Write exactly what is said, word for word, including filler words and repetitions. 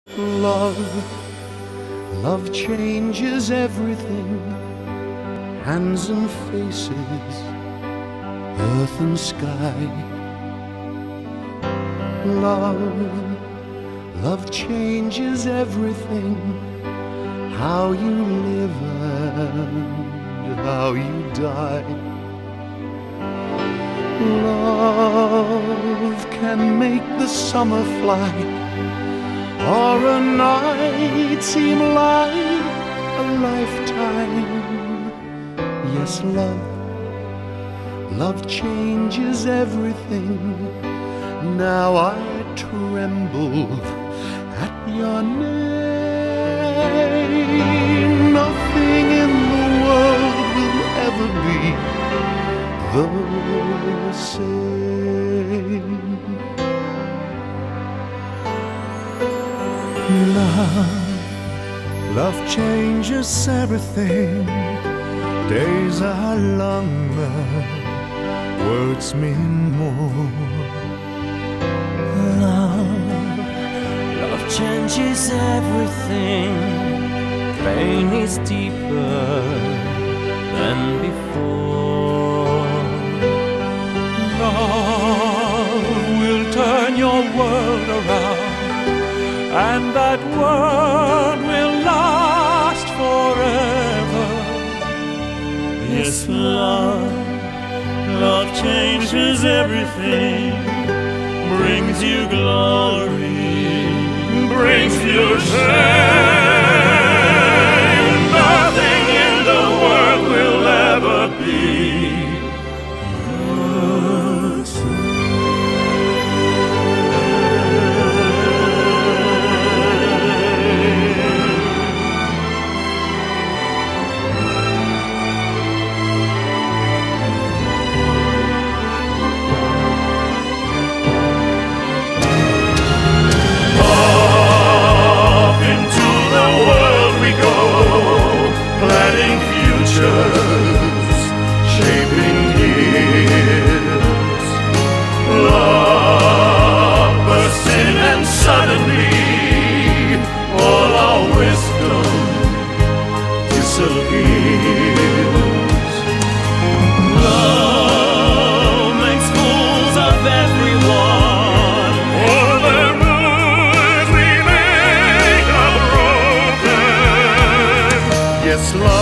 Love, love changes everything. Hands and faces, earth and sky. Love, love changes everything. How you live and how you die. Love can make the summer fly, or a night seem like a lifetime. Yes, love, love changes everything. Now I tremble at your name. Nothing in the world will ever be the same. Love, love changes everything. Days are longer, words mean more. Love, love changes everything. Pain is deeper than before. Love will turn your world around, and that word will last forever. Yes, love, love changes everything. Brings you glory, brings you shame. Nothing in the world will ever be the same. Shaping years, love bursts in and suddenly all our wisdom disappears. Love makes fools of everyone. All the rules we make are broken. Yes, love